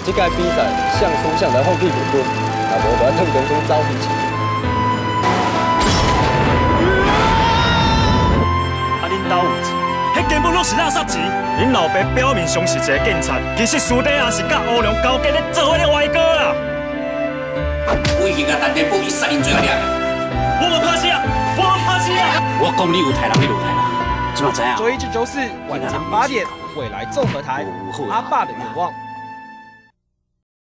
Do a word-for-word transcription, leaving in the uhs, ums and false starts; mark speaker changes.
Speaker 1: 这届比赛像输像来放屁滚滚，啊无就要腾中中走起去。
Speaker 2: 啊，恁兜有钱？迄根本拢是垃圾钱。恁老爸表面上是一个警察，其实私底下是甲乌龙交结咧做伙咧歪哥啊！
Speaker 3: 我已经甲陈天宝以杀人罪来抓。
Speaker 2: 我无拍死啊！我无拍死啊！
Speaker 3: 我讲你有台人，你有台人，怎么知影？
Speaker 4: 周一至周四晚间八点，未来综合台，阿爸的愿望。